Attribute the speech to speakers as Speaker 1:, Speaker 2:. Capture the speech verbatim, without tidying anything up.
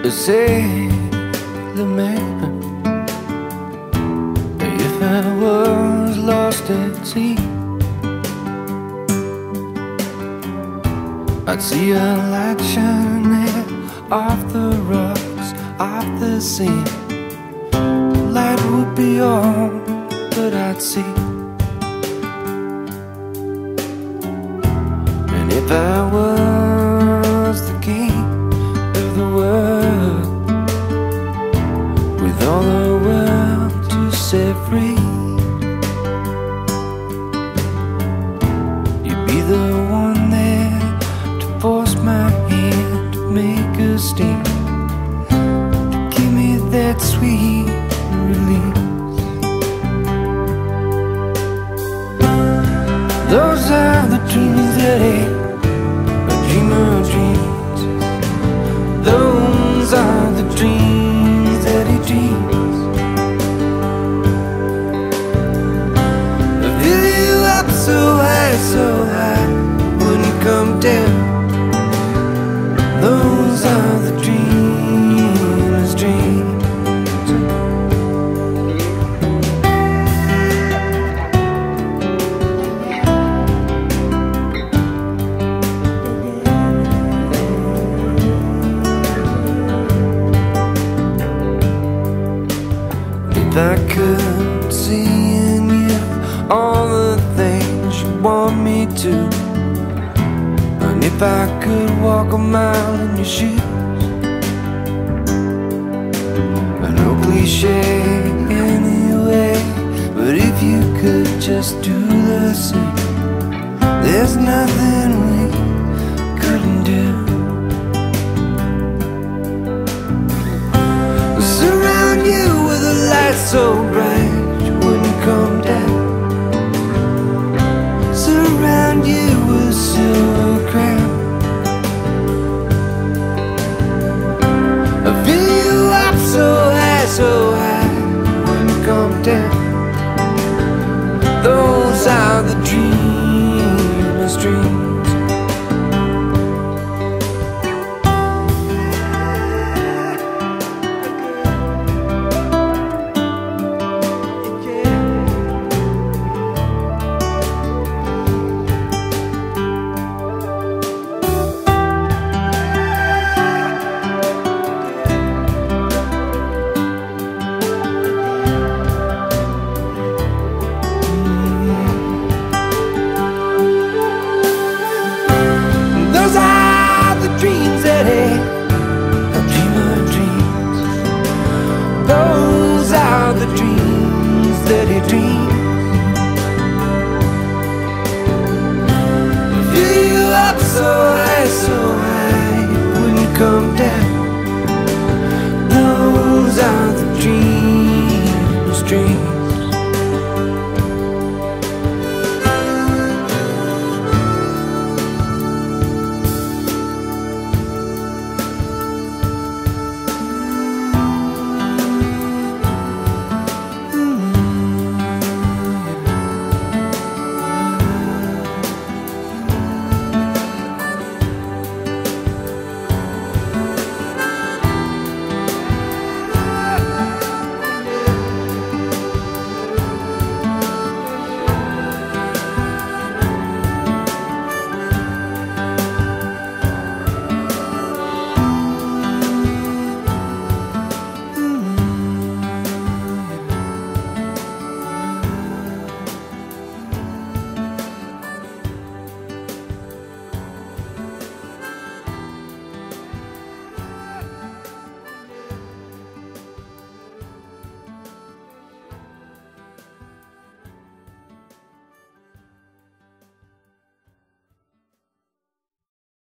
Speaker 1: a sailor man. If I was lost at sea, I'd see a light shining there off the rocks, off the sea. The light would be all that I'd see. And if I was the king of the world, with all the world to set free, you'd be the one there to force my hand to make a steam, to give me that sweet release. Those are the dreams that ain't a dream of dreams. Those are the dreams that he dreams. I fill you up so high, so high, wouldn't come down. Those are the dreamers' dreams. If I could see in you all the things you want me to, and if I could walk a mile in your shoes, I know cliche anyway, but if you could just do the same, there's nothing we couldn't do. Surround you with a light so bright you wouldn't come down. Surround you with a silver crown. I fill you up so high, so high, wouldn't come down. Those are the dreamers' dreams. Those are the dreams that ain't a dream of dreams. Those are the dreams that he dreams. Fill you up so high, so high, you wouldn't come down.